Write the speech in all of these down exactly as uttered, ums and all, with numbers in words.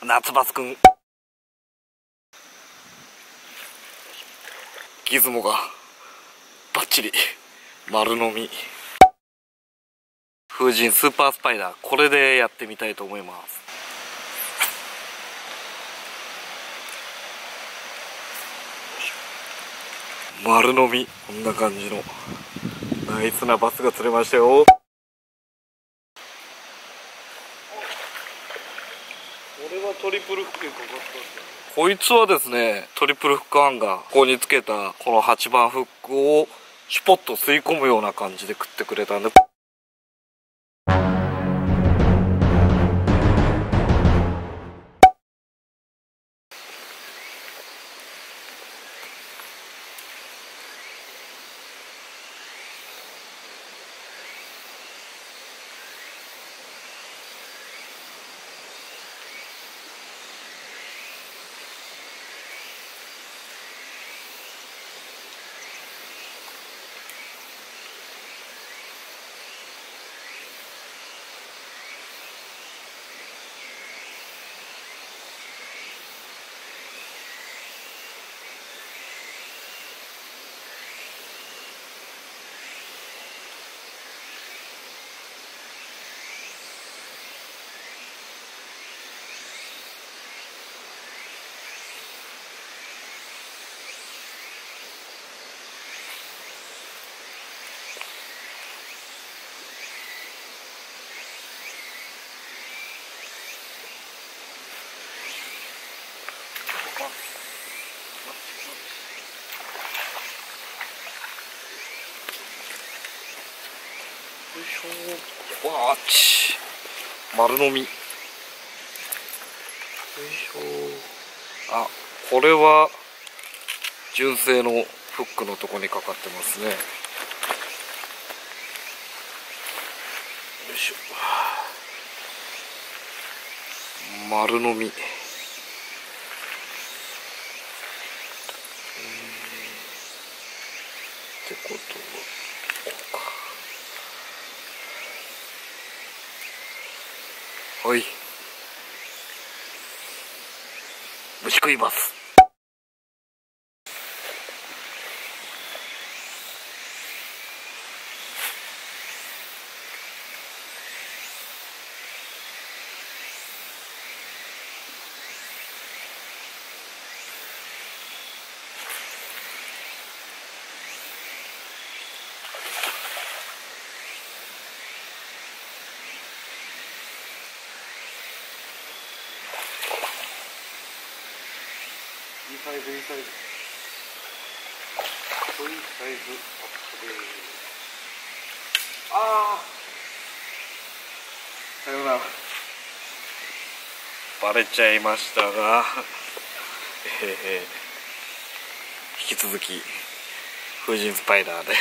夏バスくんギズモがバッチリ丸飲み。風神スーパースパイダー、これでやってみたいと思います。丸飲み、こんな感じのナイスなバスが釣れましたよ。これはトリプルフックにかかったんですよ。こいつはですね、トリプルフックハンガー、ここにつけたこのはちばんフックをシュポッと吸い込むような感じで食ってくれたんで、よいしょ。わあち丸飲み。よいしょ。あ、これは純正のフックのとこにかかってますね。よいしょ。丸飲み。ってことはこうか。はい。虫食います。いいサイズ、いいサイズ。いいサイズアップです。ああ。さよなら。バレちゃいましたが、えー、引き続き風神スパイダーで。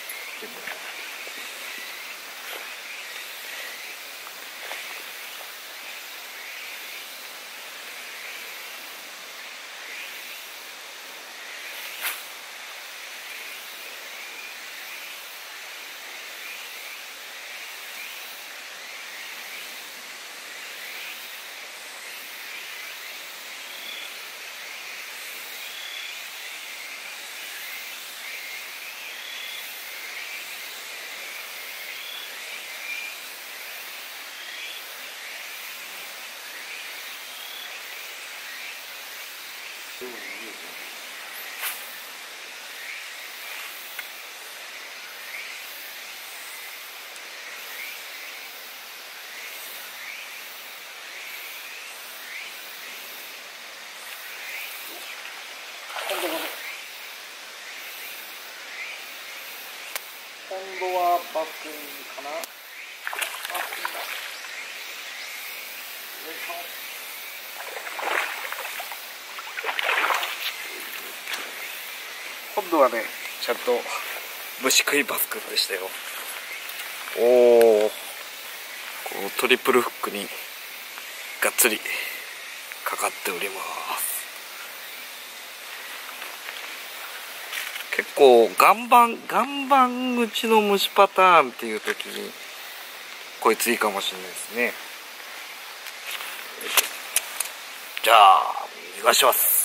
今度はバス君かな。バス君だ。よいしょ。今度はね、ちゃんと虫食いバス君でしたよ。おお、こうトリプルフックにがっつりかかっております。結構岩盤岩盤口の虫パターンっていう時にこいついいかもしれないですね。 じゃあ逃がします。